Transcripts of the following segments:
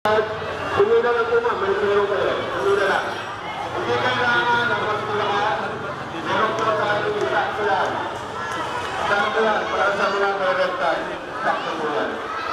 Tumila lang po ma'am, may tumila kayo. Tumila lang. Hindi kailangan ng magtulakan. Meron po sa ating sakto lang. Sakto lang, para sa mga red card. Sakto po lang.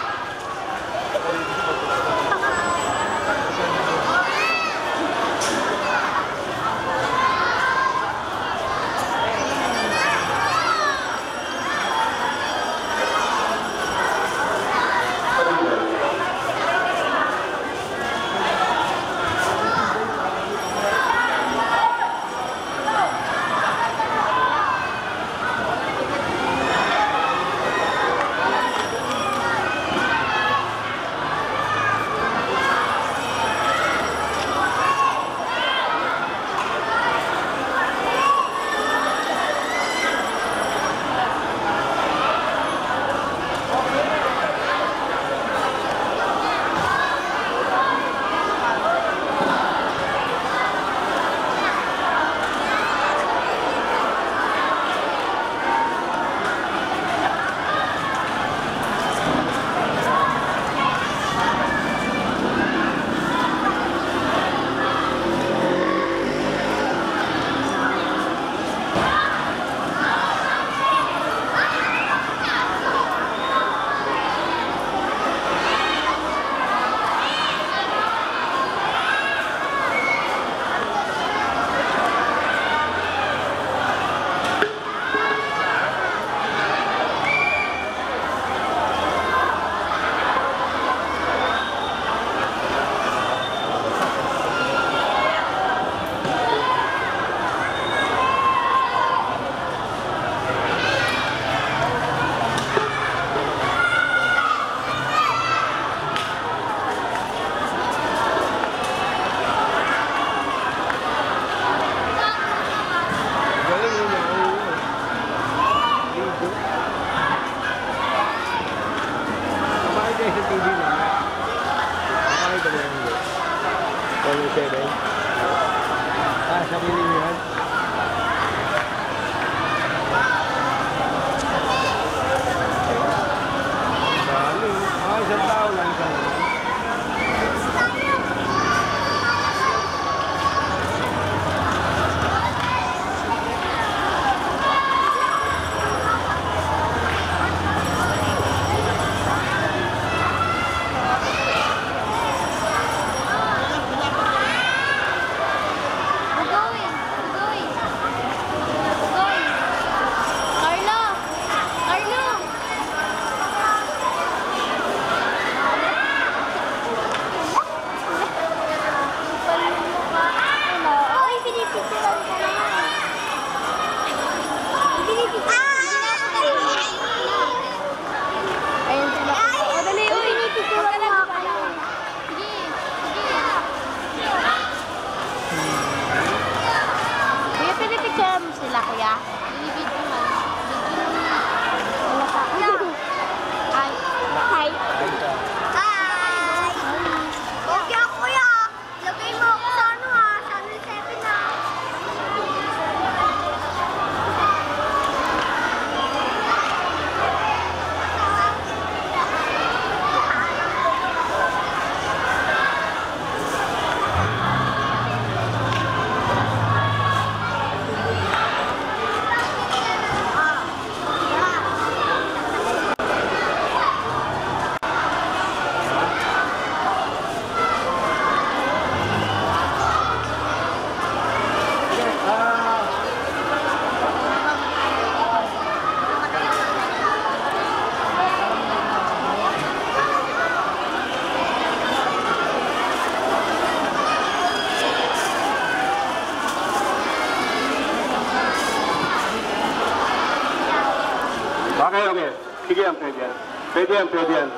Okay. Sige yan, pwede yan. Pwede yan.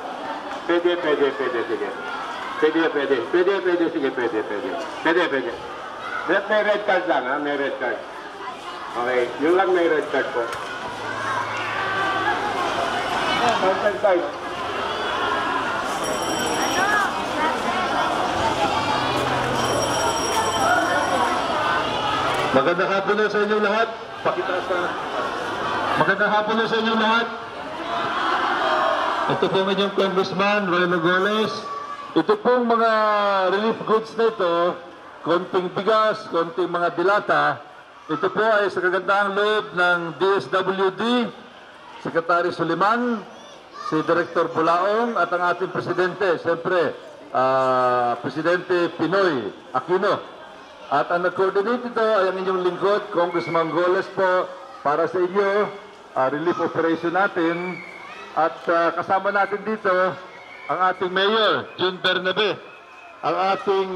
Pwede, sige. Pwede, sige, pwede. May red card lang, ha? May red card. Okay, yung lang may red card po. Red card. Magandang hapon na sa inyong lahat. Pakitaas na. Magandang hapon na sa inyong lahat. Ito po ang inyong Congressman, Roilo Golez. Ito pong mga relief goods na ito, konting bigas, konting mga dilata, ito po ay sa kagandahang loob ng DSWD, Secretary Suliman, si Director Bulaong at ang ating Presidente, siyempre, Presidente Pinoy Aquino. At ang nag-coordinate ito ay ang inyong lingkod, Congressman Golez po, para sa inyo, relief operation natin. At kasama natin dito, ang ating Mayor, June Bernabe, ang ating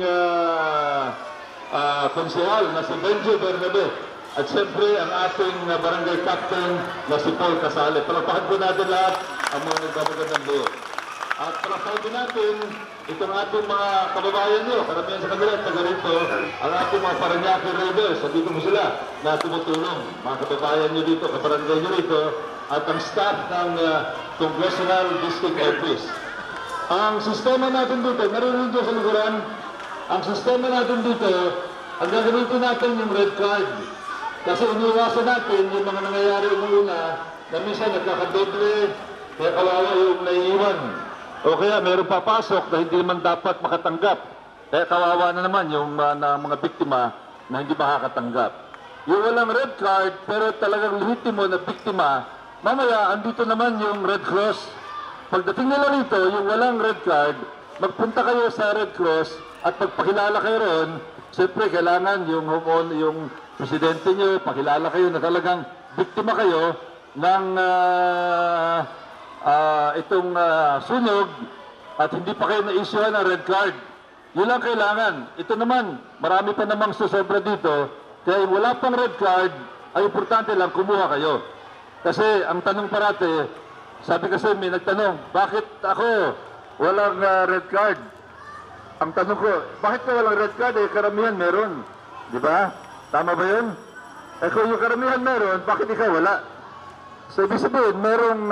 konsehal na si Benjo Bernabe, at siyempre ang ating barangay captain na si Paul Casale. Palapakan po natin lahat ang mga nagbabagandang loob. At palapakan po natin itong ating mga kababayan nyo, karamihan sa kanila, taga rito, ang ating mga Paranaque Raiders, dito mo sila na tumutulong. Mga kababayan nyo dito, kabarangay nyo rito, at ang staff ng Congressional District Office. Ang sistema natin dito, narinig nyo sa likuran, ang sistema natin dito, ang gagamitin natin yung red card. Kasi iniwasan natin yung mga nangyayari una na minsan nagkakadoble, kaya kawawa yung naiiwan. O kaya mayroong papasok na hindi naman dapat makatanggap. Kaya kawawa na naman yung mga biktima na hindi makakatanggap. Yung walang red card, pero talagang lehitimo na biktima, mamaya andito naman yung Red Cross. Pagdating nila rito, yung walang red card, magpunta kayo sa Red Cross at pagpakilala kayo ron, siyempre kailangan yung presidente nyo, pakilala kayo na talagang biktima kayo ng itong sunog at hindi pa kayo na-issue ng red card. Yun lang kailangan. Ito naman, marami pa namang susobra dito, kaya wala pang red card, ay importante lang kumuha kayo. Kasi ang tanong parate, sabi kasi may nagtanong, bakit ako walang red card? Ang tanong ko, bakit ka walang red card? Eh, karamihan meron. Di ba? Tama ba yun? Eh, kung yung karamihan meron, bakit ikaw wala? So, ibig sabihin, merong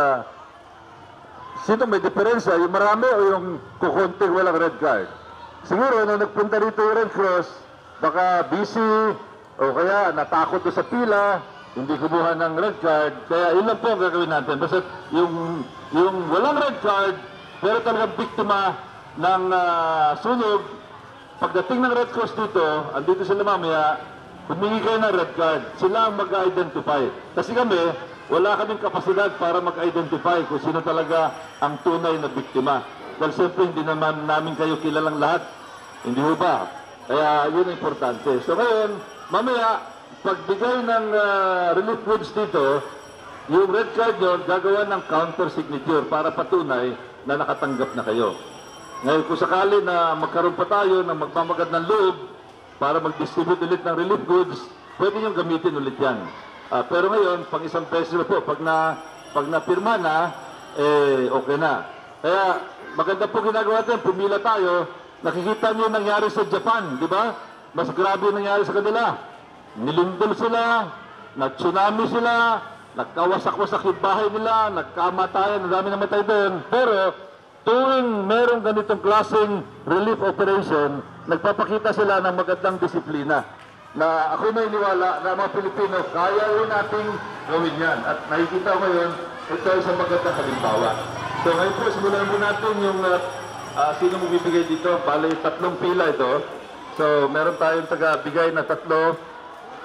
sino may diferensya? Yung marami o yung kukunting walang red card? Siguro, nung nagpunta rito yung Red Cross, baka busy o kaya natakot doon sa pila, hindi kumuha ng red card, kaya yun lang po ang gagawin natin. Basta yung walang red card, pero talagang biktima ng sunog, pagdating ng Red Cross dito, andito sila mamaya, humingi kayo ng red card. Sila ang mag-identify. Kasi kami, wala kaming kapasidad para mag-identify kung sino talaga ang tunay na biktima. Dahil siyempre hindi naman namin kayo kilalang lahat. Hindi ho ba? Kaya yun ang importante. So ngayon, mamaya, pagbigay ng relief goods dito, yung red card nyo, gagawa ng counter signature para patunay na nakatanggap na kayo. Ngayon, kung sakali na magkaroon pa tayo ng magmamagad ng loob para mag-distribute ulit ng relief goods, pwede nyo gamitin ulit yan. Pero ngayon, pang isang peso po, pag napirma na, okay na. Kaya, maganda po ginagawa natin, pumila tayo, nakikita nyo nangyari sa Japan, di ba? Mas grabe nangyari sa kanila. Nilindol sila, nag-tsunami sila, nagkawasak-wasak yung bahay nila, nagkamatayan, ang dami namatay doon. Pero tuwing merong ganitong klaseng relief operation, nagpapakita sila ng magandang disiplina. Na ako nainiwala na mga Pilipino, kaya rin nating gawin yan. At nakikita ko ngayon, ito ay isang magandang halimbawa. So ngayon po, simulan mo natin yung sino mo bibigay dito. Bale, 3 pila ito. So meron tayong taga-bigay na 3.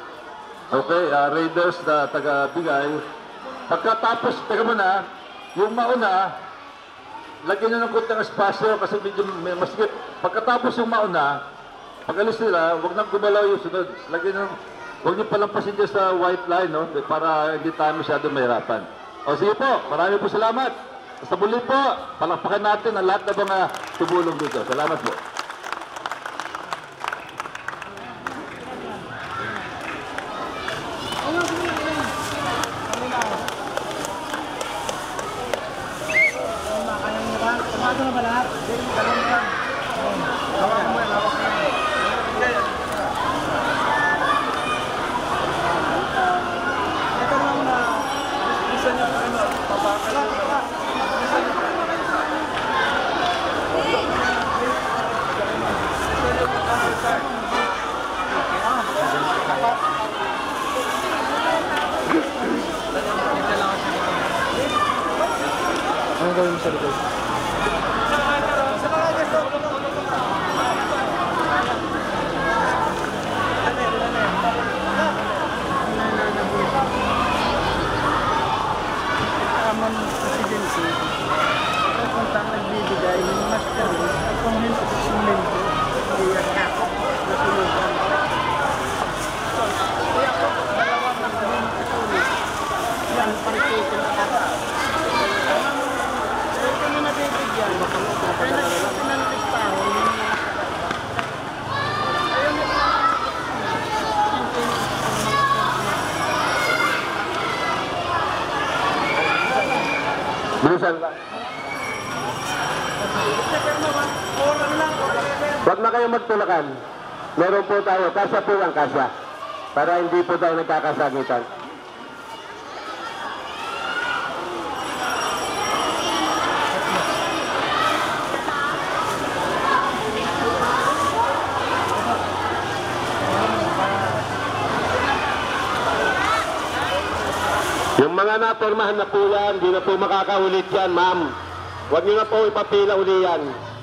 Okay, raiders na taga-bigay. Pagkatapos, teka muna, yung mauna, lagyan nyo ng konting espasyo kasi medyo masikip. Pagkatapos yung mauna, pag-alis nila, huwag nang gumalaw yung sunod. Huwag nyo palampasin dyan sa white line, no? Para hindi tayo masyado mahirapan. O sige po, marami po salamat. Sa muli po, palakpakan natin ang lahat ng mga tumulong dito. Salamat po. Ano gawin mo sa likod? Huwag na kayong magtulakan. Meron po tayo, kasya po ang kasya. Para hindi po tayo nagkakasagitan. Yung mga napormahan na po yan, hindi na po makakaulit yan, ma'am. Huwag nyo na po ipapila uli yan.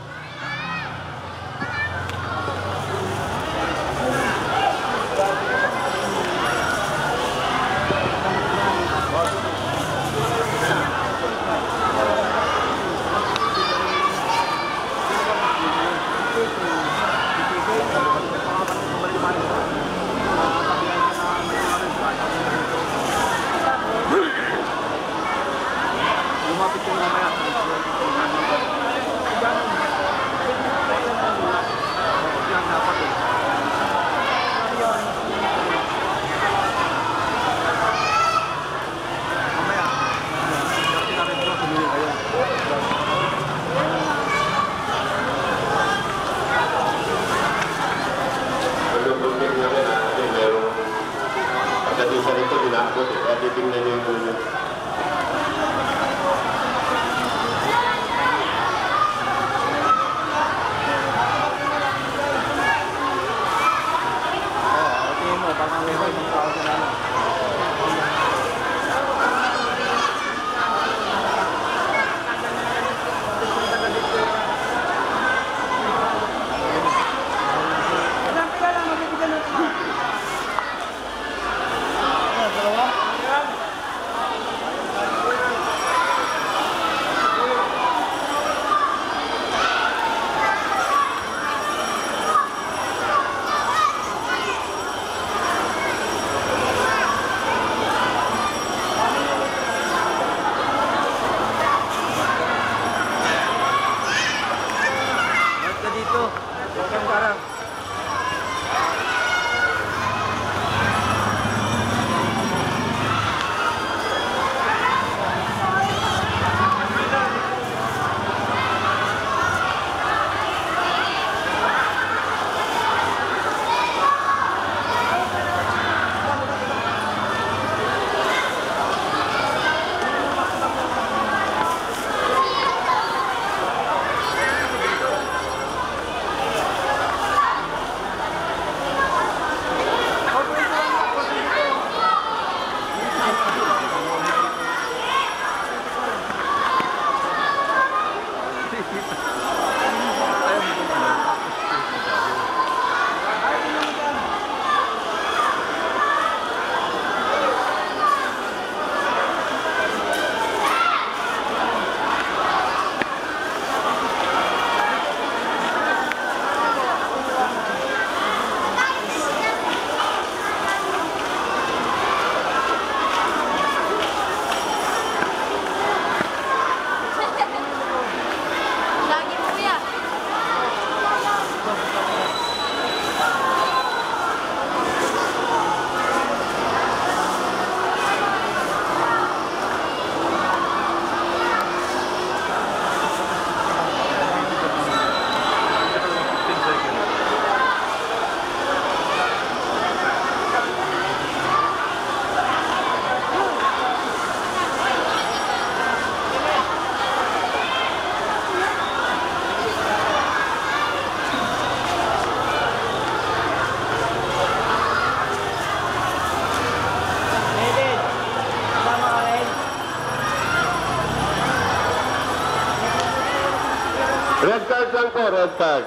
Red card lang po, red card.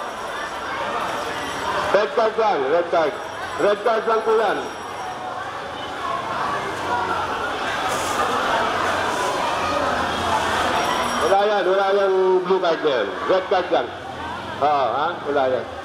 Red card lang, red card. Red card lang po yan. Wala yan blue card yan. Red card lang. Oo, ha? Wala yan.